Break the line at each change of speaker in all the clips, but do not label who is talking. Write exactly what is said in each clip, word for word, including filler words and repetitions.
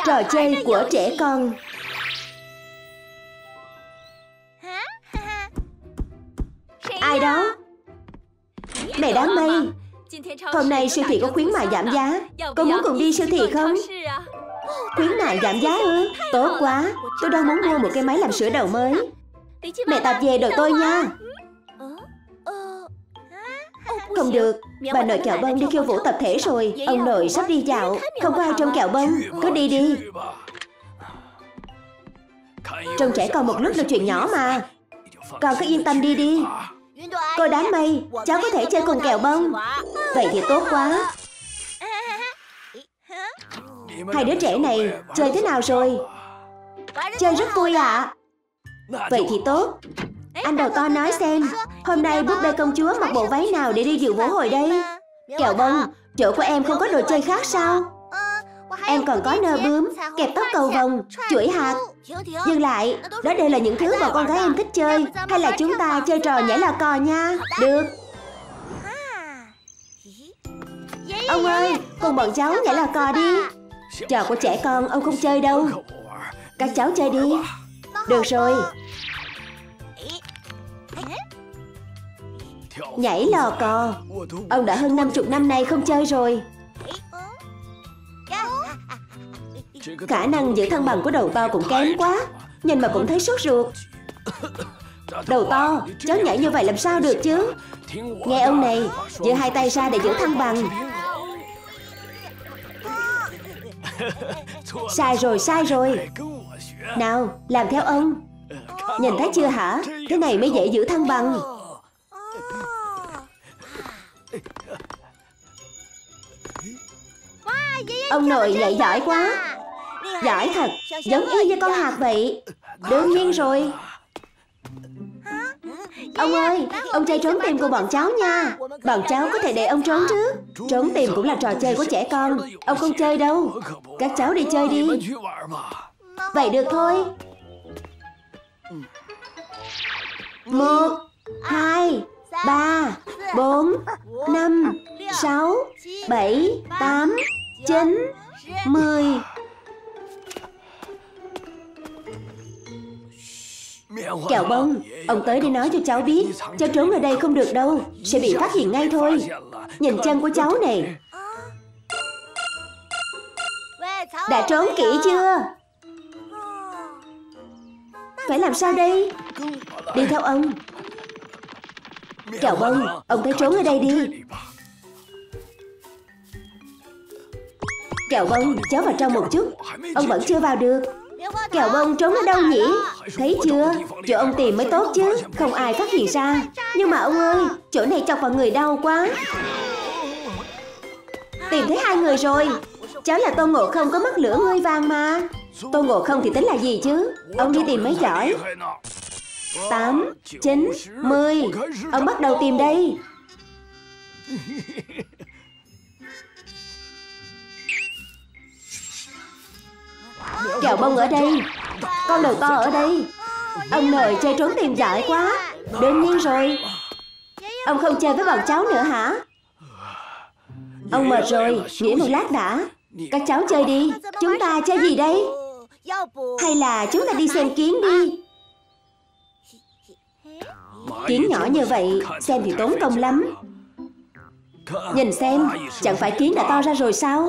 Trò chơi của trẻ con. Ai đó? Mẹ Đám Mây, hôm nay siêu thị có khuyến mại giảm giá, con muốn cùng đi siêu thị không? Khuyến mại giảm giá ư? Tốt quá, tôi đang muốn mua một cái máy làm sữa đầu mới. Mẹ tạp về đợi tôi nha. Không được, bà nội Kẹo Bông đi khiêu vũ tập thể rồi. Ông nội sắp đi dạo, không có ai trông Kẹo Bông. Cứ đi đi. Trông trẻ con một lúc là chuyện nhỏ mà. Con cứ yên tâm đi đi. Cô Đám Mây, cháu có thể chơi cùng Kẹo Bông. Vậy thì tốt quá. Hai đứa trẻ này chơi thế nào rồi? Chơi rất vui ạ. À. Vậy thì tốt. Anh Đầu To nói xem, hôm nay búp bê công chúa mặc bộ váy nào để đi dự vỗ hồi đây? Kẹo Bông, chỗ của em không có đồ chơi khác sao? Em còn có nơ bướm, kẹp tóc cầu vồng, chuỗi hạt. Dừng lại, đó đều là những thứ mà con gái em thích chơi. Hay là chúng ta chơi trò nhảy lò cò nha? Được. Ông ơi, cùng bọn cháu nhảy lò cò đi. Trò của trẻ con ông không chơi đâu. Các cháu chơi đi. Được rồi. Nhảy lò cò, ông đã hơn năm chục năm nay không chơi rồi. Khả năng giữ thăng bằng của Đầu To cũng kém quá. Nhìn mà cũng thấy sốt ruột. Đầu To, cháu nhảy như vậy làm sao được chứ? Nghe ông này, giơ hai tay ra để giữ thăng bằng. Sai rồi, sai rồi. Nào, làm theo ông. Nhìn thấy chưa hả? Thế này mới dễ giữ thăng bằng. Ông nội nhảy giỏi quá. Giỏi thật, giống y như con hạt vậy. Đương nhiên rồi. Ông ơi, ông chơi trốn tìm của bọn cháu nha. Bọn cháu có thể để ông trốn trước. Trốn tìm cũng là trò chơi của trẻ con. Ông không chơi đâu. Các cháu đi chơi đi. Vậy được thôi. Một, hai, ba, bốn, năm, sáu, bảy, tám, chín, mười. Kẹo Bông, ông tới để nói cho cháu biết, cháu trốn ở đây không được đâu, sẽ bị phát hiện ngay thôi. Nhìn chân của cháu này. Đã trốn kỹ chưa? Phải làm sao đây? Đi theo ông. Kẹo Bông, ông tới trốn ở đây đi. Kẹo Bông, cháu vào trong một chút. Ông vẫn chưa vào được. Kẹo Bông trốn ở đâu nhỉ? Thấy chưa? Chỗ ông tìm mới tốt chứ. Không ai phát hiện ra. Nhưng mà ông ơi, chỗ này chọc vào người đau quá. Tìm thấy hai người rồi. Cháu là Tôn Ngộ Không có mắt lửa ngươi vàng mà. Tôn Ngộ Không thì tính là gì chứ? Ông đi tìm mới giỏi. Tám, chín, mười. Ông bắt đầu tìm đây. Kẹo Bông ở đây. Con Đầu To ở đây. Ông nội chơi trốn tìm giỏi quá. Đương nhiên rồi. Ông không chơi với bọn cháu nữa hả? Ông mệt rồi, nghỉ một lát đã. Các cháu chơi đi. Chúng ta chơi gì đây? Hay là chúng ta đi xem kiến đi? Kiến nhỏ như vậy, xem thì tốn công lắm. Nhìn xem, chẳng phải kiến đã to ra rồi sao?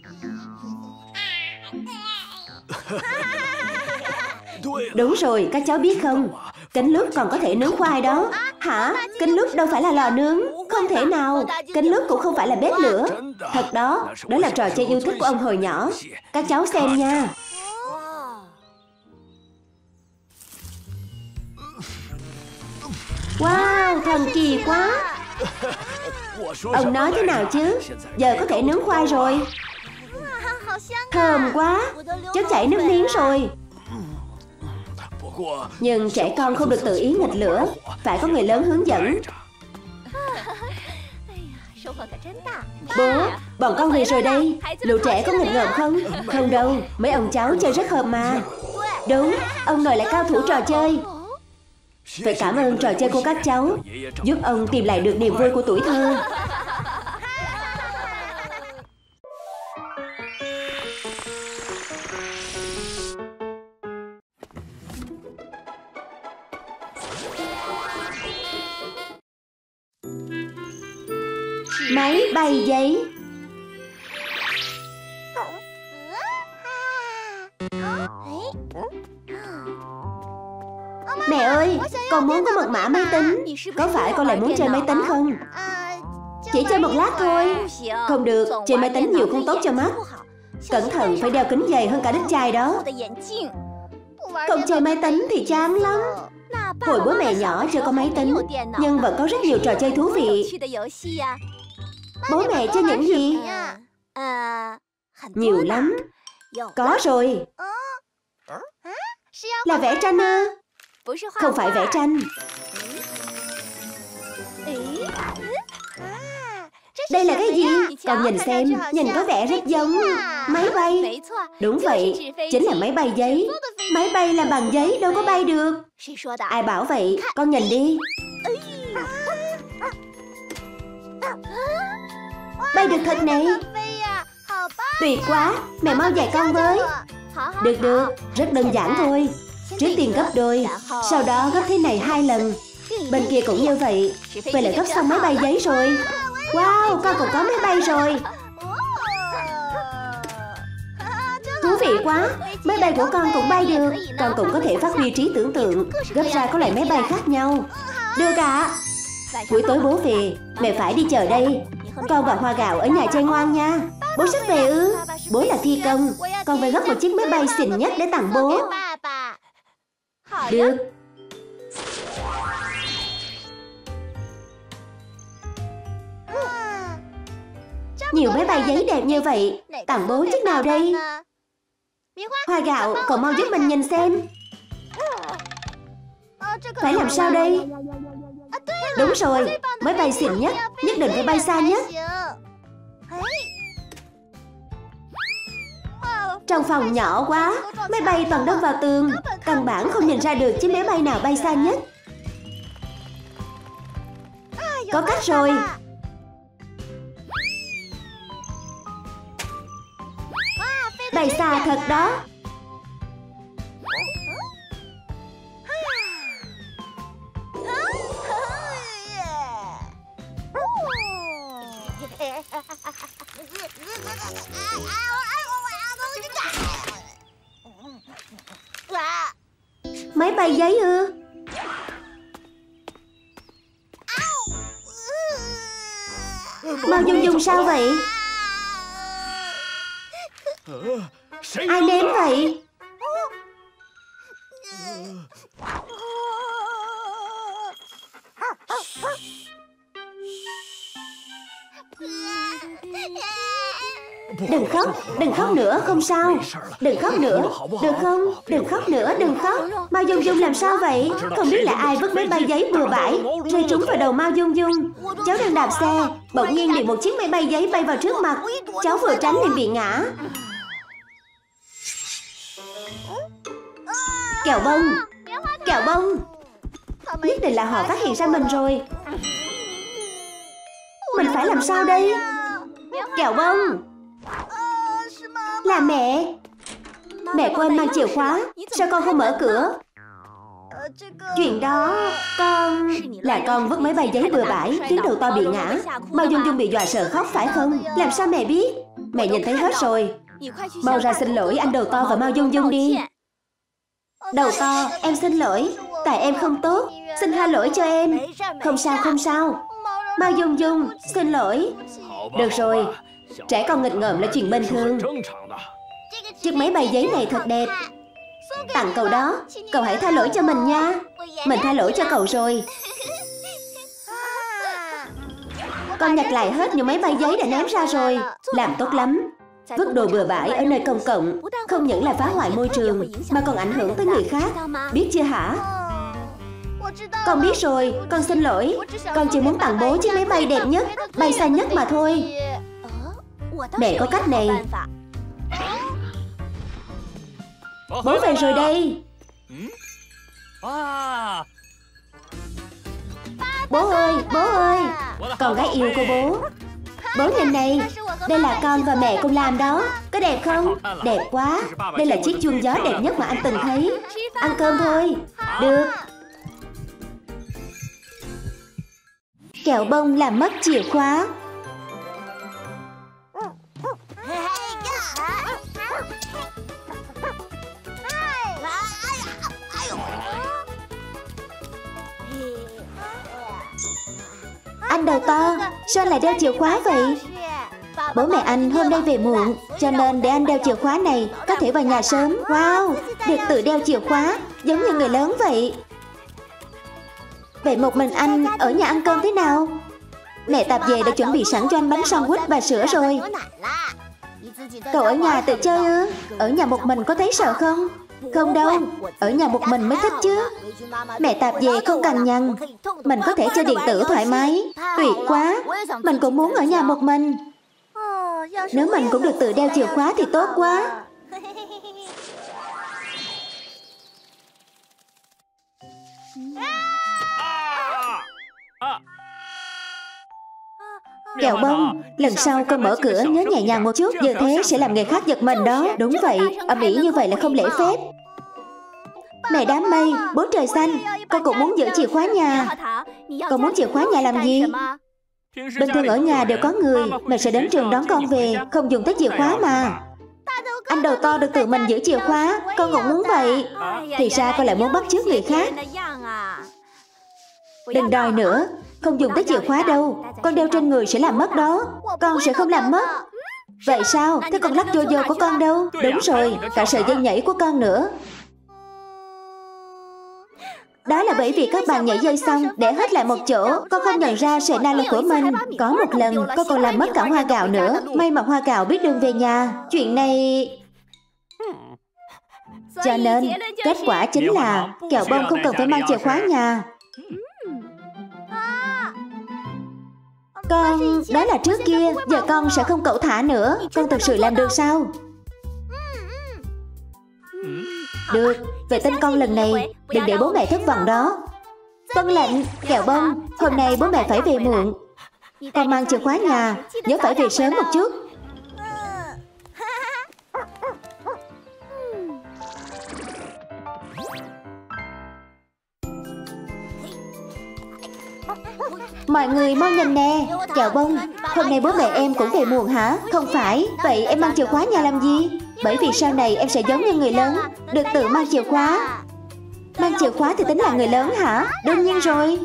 Đúng rồi, các cháu biết không? Cánh lướt còn có thể nướng khoai đó. Hả? Cánh lướt đâu phải là lò nướng. Không thể nào. Cánh lướt cũng không phải là bếp lửa. Thật đó, đó là trò chơi yêu thích của ông hồi nhỏ. Các cháu xem nha. Wow, thần kỳ quá. Ông nói thế nào chứ? Giờ có thể nướng khoai rồi. Thơm quá. Cháu chảy nước miếng rồi. Nhưng trẻ con không được tự ý nghịch lửa. Phải có người lớn hướng dẫn. Bố, bọn con về rồi đây. Lũ trẻ có nghịch ngợm không? Không đâu, mấy ông cháu chơi rất hợp mà. Đúng, ông nội là cao thủ trò chơi. Phải cảm ơn trò chơi của các cháu, giúp ông tìm lại được niềm vui của tuổi thơ. Máy bay giấy. Mẹ ơi, con muốn có mật mã máy tính. Có phải con lại muốn chơi máy tính không? Chỉ chơi một lát thôi. Không được, chơi máy tính nhiều không tốt cho mắt. Cẩn thận, phải đeo kính dày hơn cả đích chai đó. Không chơi máy tính thì chán lắm. Hồi bố mẹ nhỏ chưa có máy tính, nhưng vẫn có rất nhiều trò chơi thú vị. Bố mẹ chơi những gì? Nhiều lắm. Có rồi. Là vẽ tranh ư? Không phải vẽ tranh. Đây là cái gì? Con nhìn xem, nhìn có vẻ rất giống máy bay. Đúng vậy, chính là máy bay giấy. Máy bay làm bằng giấy đâu có bay được. Ai bảo vậy? Con nhìn đi. Bay được thật này. Tuyệt quá, mẹ mau dạy con với. Được được, rất đơn giản thôi. Trước tiên gấp đôi, sau đó gấp thế này hai lần. Bên kia cũng như vậy. Vậy là gấp xong máy bay giấy rồi. Wow, con cũng có máy bay rồi. Thú vị quá. Máy bay của con cũng bay được. Con cũng có thể phát huy trí tưởng tượng, gấp ra có loại máy bay khác nhau. Được ạ. Buổi tối bố về, mẹ phải đi chờ đây. Con và Hoa Gạo ở nhà chơi ngoan nha. Bố sắp về ư? Bố là thi công. Con phải gấp một chiếc máy bay xịn nhất để tặng bố. Được. Nhiều máy bay giấy đẹp như vậy, tặng bố chiếc nào đây? Hoa Gạo, cậu mau giúp mình nhìn xem. Phải làm sao đây? Đúng rồi, máy bay xịn nhất, nhất định phải bay xa nhất. Trong phòng nhỏ quá, máy bay toàn đâm vào tường, căn bản không nhìn ra được chiếc máy bay nào bay xa nhất. Có cách rồi. Bay xa thật đó. Máy bay giấy ư? Mao Dung Dung sao vậy? Ai ném vậy? Đừng khóc, đừng khóc nữa, không sao. Đừng khóc nữa, được không? Đừng khóc nữa, đừng khóc. Mao Dung Dung làm sao vậy? Không biết là ai vứt máy bay giấy bừa bãi, rơi trúng vào đầu Mao Dung Dung. Cháu đang đạp xe, bỗng nhiên bị một chiếc máy bay giấy bay vào trước mặt. Cháu vừa tránh liền bị ngã. Kẹo bông, kẹo bông. Nhất định là họ phát hiện ra mình rồi. Mình phải làm sao đây? Kẹo bông. Là mẹ. Mẹ quên mang chìa khóa. Sao con không mở cửa? Chuyện đó, con... Là con vứt máy bay giấy bừa bãi, khiến đầu to bị ngã. Mao Dung Dung bị dọa sợ khóc phải không? Làm sao mẹ biết? Mẹ nhìn thấy hết rồi. Mau ra xin lỗi anh đầu to và Mao Dung Dung đi. Đầu to, em xin lỗi. Tại em không tốt, xin tha lỗi cho em. Không sao, không sao. Mao Dung Dung, xin lỗi. Được rồi, trẻ con nghịch ngợm là chuyện bình thường. Chiếc máy bay giấy này thật đẹp. Tặng cậu đó, cậu hãy tha lỗi cho mình nha. Mình tha lỗi cho cậu rồi. Con nhặt lại hết những máy bay giấy đã ném ra rồi. Làm tốt lắm. Vứt đồ bừa bãi ở nơi công cộng không những là phá hoại môi trường mà còn ảnh hưởng tới người khác. Biết chưa hả? Con biết rồi, con xin lỗi. Con chỉ muốn tặng bố chiếc máy bay đẹp nhất, bay xa nhất mà thôi. Mẹ có cách này. Bố về rồi đây. Bố ơi, bố ơi. Con gái yêu của bố. Bố nhìn này, đây là con và mẹ con làm đó. Có đẹp không? Đẹp quá. Đây là chiếc chuông gió đẹp nhất mà anh từng thấy. Ăn cơm thôi. Được. Kẹo bông làm mất chìa khóa. Anh đầu to, sao anh lại đeo chìa khóa vậy? Bố mẹ anh hôm nay về muộn, cho nên để anh đeo chìa khóa này, có thể vào nhà sớm. Wow, được tự đeo chìa khóa, giống như người lớn vậy. Vậy một mình anh ở nhà ăn cơm thế nào? Mẹ tạp về đã chuẩn bị sẵn cho anh bánh sandwich và sữa rồi. Cậu ở nhà tự chơi ư? Ở nhà một mình có thấy sợ không? Không đâu, ở nhà một mình mới thích chứ. Mẹ tạp về không cằn nhằn, mình có thể chơi điện tử thoải mái. Tuyệt quá, mình cũng muốn ở nhà một mình. Nếu mình cũng được tự đeo chìa khóa thì tốt quá. Kẹo bông, lần sau con mở cửa nhớ nhẹ nhàng một chút, như thế sẽ làm người khác giật mình đó. Đúng vậy, ầm ĩ như vậy là không lễ phép. Mẹ đám mây, bố trời xanh, con cũng muốn giữ chìa khóa nhà. Con muốn chìa khóa nhà làm gì? Bình thường ở nhà đều có người, mẹ sẽ đến trường đón con về, không dùng tới chìa khóa mà. Anh đầu to được tự mình giữ chìa khóa, con cũng muốn vậy. Thì ra con lại muốn bắt chước người khác. Đừng đòi nữa, không dùng tới chìa khóa đâu. Con đeo trên người sẽ làm mất đó. Con sẽ không làm mất. Vậy sao? Thế con lắc jojo của con đâu? Đúng rồi, cả sợi dây nhảy của con nữa. Đó là bởi vì các bạn nhảy dây xong để hết lại một chỗ, con không nhận ra sợi nylon của mình. Có một lần con còn làm mất cả hoa gạo nữa. May mà hoa gạo biết đường về nhà. Chuyện này... Cho nên kết quả chính là kẹo bông không cần phải mang chìa khóa nhà. Con... đó là trước kia, giờ con sẽ không cẩu thả nữa. Con thực sự làm được sao? Được, vậy tin con lần này, đừng để bố mẹ thất vọng đó. Vâng lệnh, kẹo bông, hôm nay bố mẹ phải về muộn. Con mang chìa khóa nhà, nhớ phải về sớm một chút. Mọi người mau nhìn nè, kẹo bông, hôm nay bố mẹ em cũng về muộn hả? Không phải, vậy em mang chìa khóa nhà làm gì? Bởi vì sau này em sẽ giống như người lớn, được tự mang chìa khóa. Mang chìa khóa thì tính là người lớn hả? Đương nhiên rồi.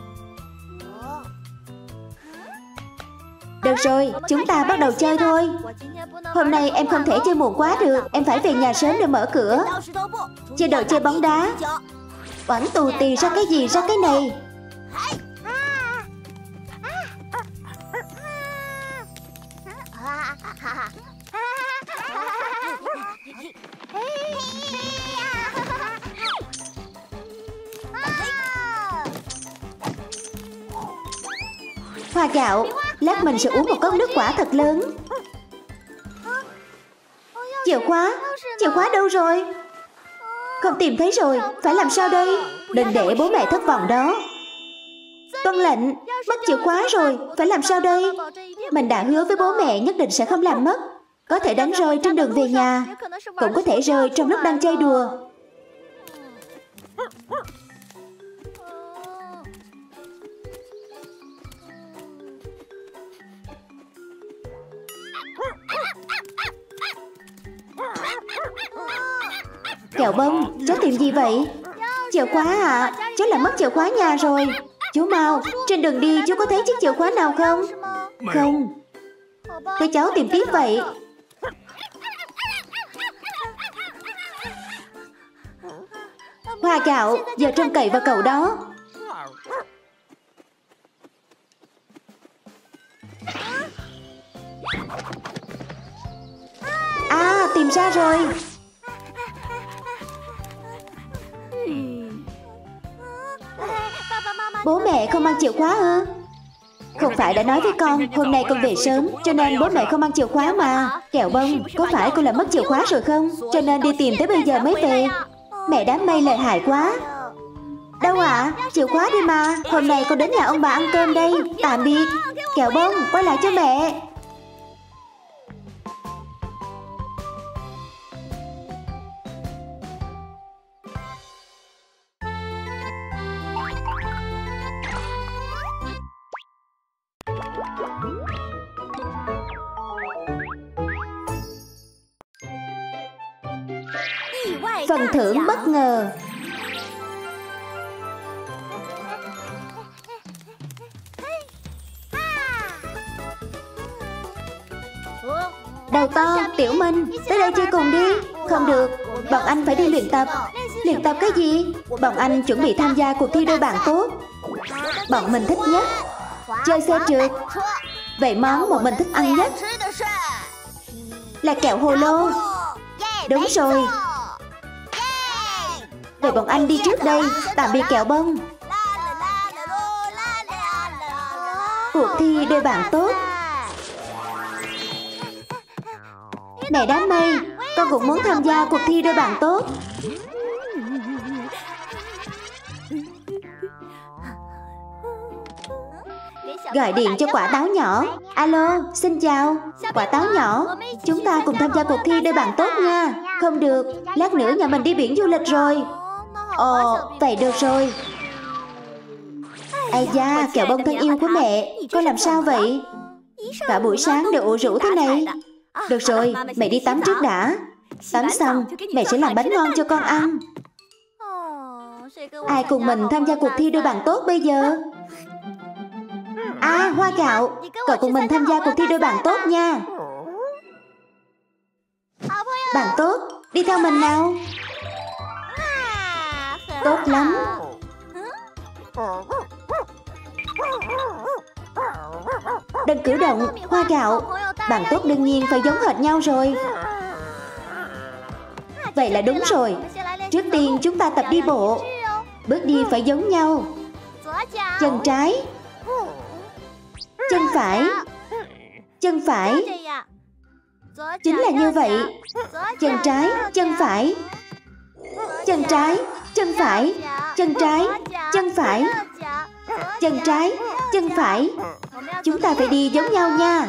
Được rồi, chúng ta bắt đầu chơi thôi. Hôm nay em không thể chơi muộn quá được, em phải về nhà sớm để mở cửa. Chơi đồ chơi bóng đá. Oẳn tù tì ra cái gì ra cái này. Hoa gạo, lát mình sẽ uống một cốc nước quả thật lớn. Chìa khóa, chìa khóa đâu rồi? Không tìm thấy rồi, phải làm sao đây? Đừng để bố mẹ thất vọng đó. Tuân lệnh, mất chìa khóa rồi, phải làm sao đây? Mình đã hứa với bố mẹ nhất định sẽ không làm mất. Có thể đánh rơi trên đường về nhà, cũng có thể rơi trong lúc đang chơi đùa. Kẹo bông, cháu tìm gì vậy? Chìa khóa à? Cháu làm mất chìa khóa nhà rồi. Chú mau, trên đường đi chú có thấy chiếc chìa khóa nào không? Không. Thế cháu tìm tiếp vậy. Hoa gạo, giờ trông cậy vào cậu đó. À, tìm ra rồi. Bố mẹ không mang chìa khóa ư? Không phải đã nói với con hôm nay con về sớm, cho nên bố mẹ không mang chìa khóa mà. Kẹo bông, có phải con làm mất chìa khóa rồi không? Cho nên đi tìm tới bây giờ mới về. Mẹ đám mây lợi hại quá. Đâu ạ? À? Chìa khóa đi mà. Hôm nay con đến nhà ông bà ăn cơm đây. Tạm biệt. Kẹo bông, quay lại cho mẹ. Phần thưởng bất ngờ. Đầu to, Tiểu Minh, tới đây chơi cùng đi. Không được, bọn anh phải đi luyện tập. Luyện tập cái gì? Bọn anh chuẩn bị tham gia cuộc thi đôi bạn tốt. Bọn mình thích nhất chơi xe trượt. Vậy món bọn mình thích ăn nhất là kẹo hồ lô. Đúng rồi. Vậy bọn anh đi trước đây. Tạm biệt kẹo bông. Cuộc thi đôi bạn tốt. Này đám mây, con cũng muốn tham gia cuộc thi đôi bạn tốt. Gọi điện cho quả táo nhỏ. Alo, xin chào. Quả táo nhỏ, chúng ta cùng tham gia cuộc thi đôi bạn tốt nha. Không được, lát nữa nhà mình đi biển du lịch rồi. Ồ, vậy được rồi. Ây da, kẹo bông thân yêu của mẹ, con làm sao vậy? Cả buổi sáng đều ủ rũ thế này. Được rồi, mẹ đi tắm trước đã. Tắm xong, mẹ sẽ làm bánh ngon cho con ăn. Ai cùng mình tham gia cuộc thi đôi bạn tốt bây giờ? À, Hoa Gạo, cậu cùng mình tham gia cuộc thi đôi bạn tốt nha. Bạn tốt, đi theo mình nào. Tốt lắm. Đừng cử động, Hoa Gạo. Bạn tốt đương nhiên phải giống hệt nhau rồi. Vậy là đúng rồi. Trước tiên chúng ta tập đi bộ. Bước đi phải giống nhau. Chân trái, chân phải, chân phải. Chính là như vậy. Chân trái, chân phải, chân trái, chân phải, chân trái, chân phải, chân trái, chân phải. Chúng ta phải đi giống nhau nha.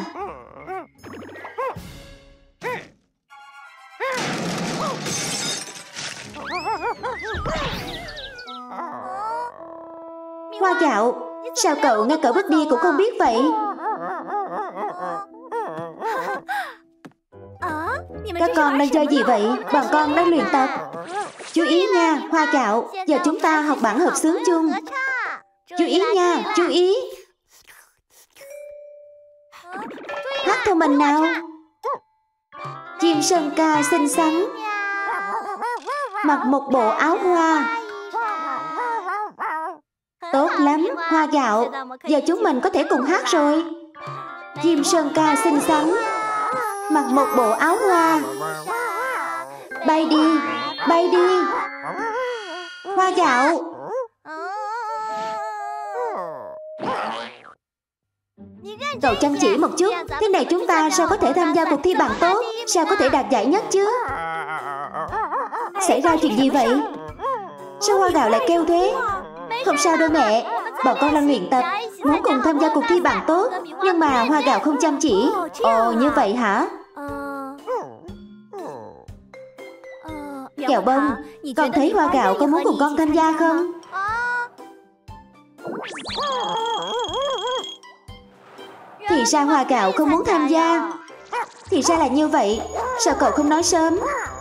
Hoa Gạo, sao cậu ngay cả bước đi cũng không biết vậy? Các con đang chơi gì vậy? Bọn con đang luyện tập. Chú ý nha, Hoa Gạo, giờ chúng ta học bản hợp xướng chung. Chú ý nha, chú ý. Hát theo mình nào. Chim sơn ca xinh xắn, mặc một bộ áo hoa. Tốt lắm, Hoa Gạo, giờ chúng mình có thể cùng hát rồi. Chim sơn ca xinh xắn, mặc một bộ áo hoa. Bay đi, bay đi. Hoa Gạo. Cậu chăm chỉ một chút. Thế này chúng ta sao có thể tham gia cuộc thi bạn tốt? Sao có thể đạt giải nhất chứ? Xảy ra chuyện gì vậy? Sao Hoa Gạo lại kêu thế? Không sao đâu mẹ. Bọn con đang luyện tập, muốn cùng tham gia cuộc thi bạn tốt. Nhưng mà Hoa Gạo không chăm chỉ. Ồ, như vậy hả? Kẹo bông, con thấy Hoa Gạo có muốn cùng con tham gia không? Thì ra Hoa Gạo không muốn tham gia. Thì ra là như vậy. Sao cậu không nói sớm?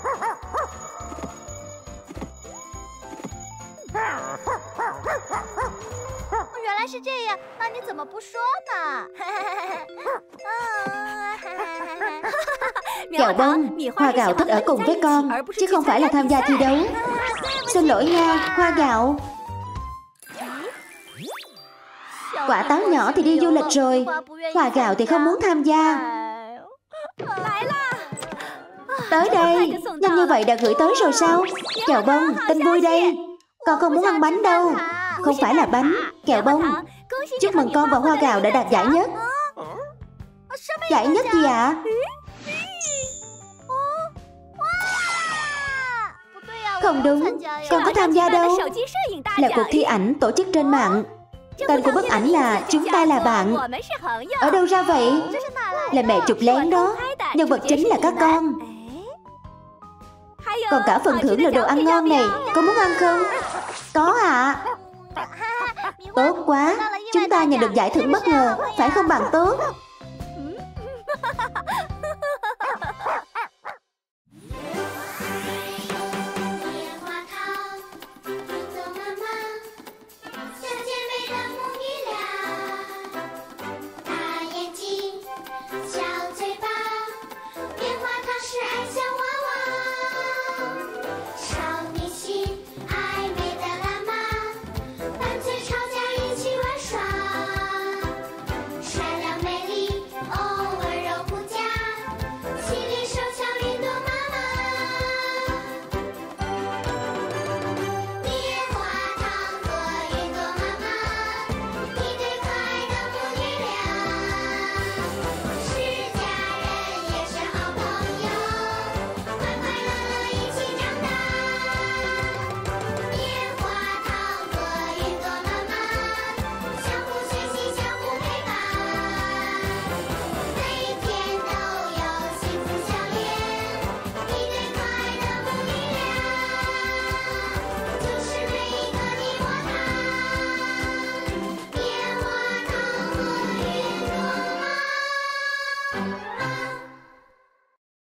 Kẹo bông, Hoa Gạo thích ở cùng với con, chứ không phải là tham gia thi đấu. Xin lỗi nha, Hoa Gạo. Quả táo nhỏ thì đi du lịch rồi, Hoa Gạo thì không muốn tham gia. Tới đây, nhanh như vậy đã gửi tới rồi sao? Kẹo bông, tin vui đây. Con không muốn ăn bánh đâu. Không phải là bánh, Kẹo bông. Chúc mừng con và Hoa Gạo đã đạt giải nhất. Giải nhất gì ạ? Không đúng, con có tham gia đâu. Là cuộc thi ảnh tổ chức trên mạng. Tên của bức ảnh là Chúng ta là bạn. Ở đâu ra vậy? Là mẹ chụp lén đó. Nhân vật chính là các con. Còn cả phần thưởng là đồ ăn ngon này. Có muốn ăn không? Có ạ. À. Tốt quá. Chúng ta nhận được giải thưởng bất ngờ, phải không bạn tốt?